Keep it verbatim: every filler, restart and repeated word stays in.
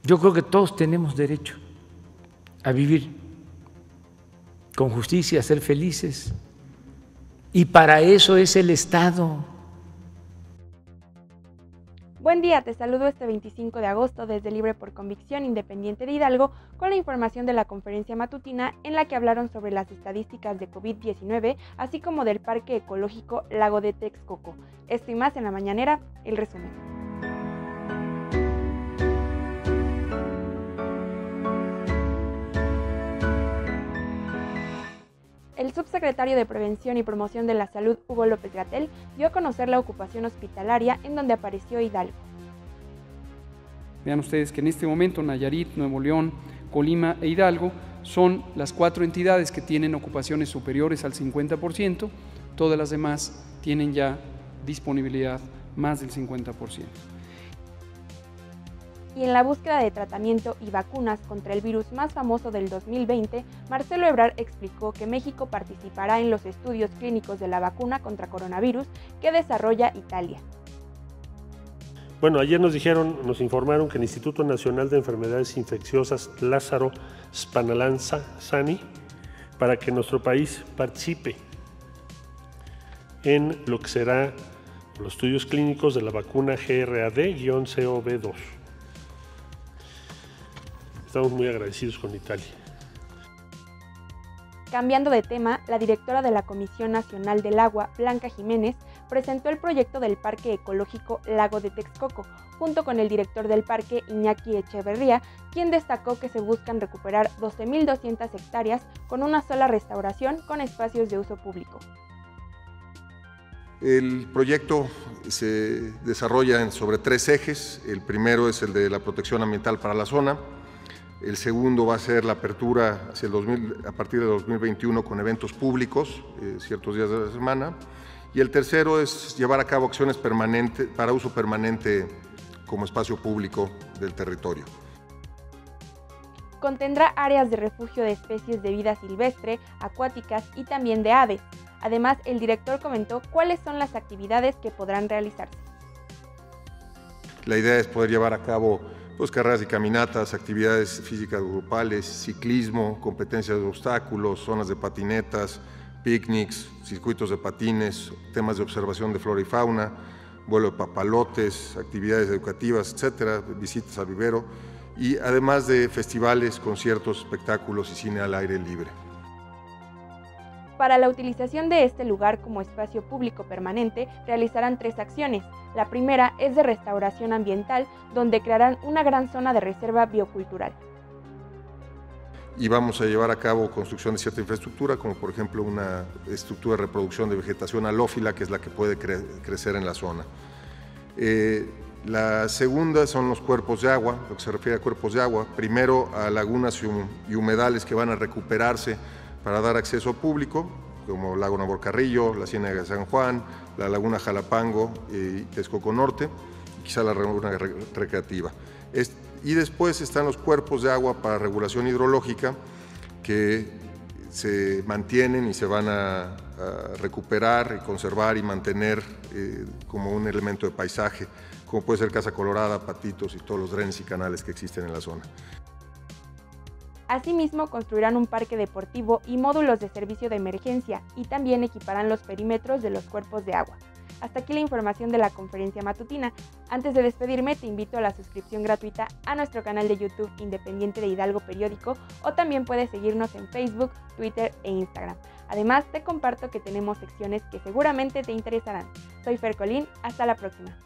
Yo creo que todos tenemos derecho a vivir con justicia, a ser felices, y para eso es el Estado. Buen día, te saludo este veinticinco de agosto desde Libre por Convicción Independiente de Hidalgo con la información de la conferencia matutina en la que hablaron sobre las estadísticas de COVID diecinueve, así como del Parque Ecológico Lago de Texcoco. Esto y más en la mañanera, el resumen. El subsecretario de Prevención y Promoción de la Salud, Hugo López-Gatell, dio a conocer la ocupación hospitalaria en donde apareció Hidalgo. Vean ustedes que en este momento Nayarit, Nuevo León, Colima e Hidalgo son las cuatro entidades que tienen ocupaciones superiores al cincuenta por ciento, todas las demás tienen ya disponibilidad más del cincuenta por ciento. Y en la búsqueda de tratamiento y vacunas contra el virus más famoso del dos mil veinte, Marcelo Ebrard explicó que México participará en los estudios clínicos de la vacuna contra coronavirus que desarrolla Italia. Bueno, ayer nos dijeron, nos informaron que el Instituto Nacional de Enfermedades Infecciosas Lázaro Spallanzani, para que nuestro país participe en lo que será los estudios clínicos de la vacuna G R A D C O V dos. Estamos muy agradecidos con Italia. Cambiando de tema, la directora de la Comisión Nacional del Agua, Blanca Jiménez, presentó el proyecto del Parque Ecológico Lago de Texcoco, junto con el director del parque, Iñaki Echeverría, quien destacó que se buscan recuperar doce mil doscientas hectáreas con una sola restauración con espacios de uso público. El proyecto se desarrolla sobre tres ejes. El primero es el de la protección ambiental para la zona. El segundo va a ser la apertura hacia el dos mil, a partir de dos mil veintiuno con eventos públicos, eh, ciertos días de la semana. Y el tercero es llevar a cabo acciones permanentes para uso permanente como espacio público del territorio. Contendrá áreas de refugio de especies de vida silvestre, acuáticas y también de aves. Además, el director comentó cuáles son las actividades que podrán realizarse. La idea es poder llevar a cabo pues, carreras y caminatas, actividades físicas grupales, ciclismo, competencias de obstáculos, zonas de patinetas, picnics, circuitos de patines, temas de observación de flora y fauna, vuelo de papalotes, actividades educativas, etcétera, visitas al vivero y además de festivales, conciertos, espectáculos y cine al aire libre. Para la utilización de este lugar como espacio público permanente, realizarán tres acciones. La primera es de restauración ambiental, donde crearán una gran zona de reserva biocultural. Y vamos a llevar a cabo construcción de cierta infraestructura, como por ejemplo una estructura de reproducción de vegetación halófila, que es la que puede cre crecer en la zona. Eh, la segunda son los cuerpos de agua, lo que se refiere a cuerpos de agua. Primero a lagunas y humedales que van a recuperarse para dar acceso público, como Lago Navorcarrillo, la Ciénaga de San Juan, la Laguna Jalapango y Texcoco Norte, y quizá la Laguna Recreativa. Es, y después están los cuerpos de agua para regulación hidrológica que se mantienen y se van a, a recuperar y conservar y mantener eh, como un elemento de paisaje, como puede ser Casa Colorada, Patitos y todos los drenes y canales que existen en la zona. Asimismo, construirán un parque deportivo y módulos de servicio de emergencia y también equiparán los perímetros de los cuerpos de agua. Hasta aquí la información de la conferencia matutina. Antes de despedirme, te invito a la suscripción gratuita a nuestro canal de YouTube Independiente de Hidalgo Periódico o también puedes seguirnos en Facebook, Twitter e Instagram. Además, te comparto que tenemos secciones que seguramente te interesarán. Soy Fer Colín, hasta la próxima.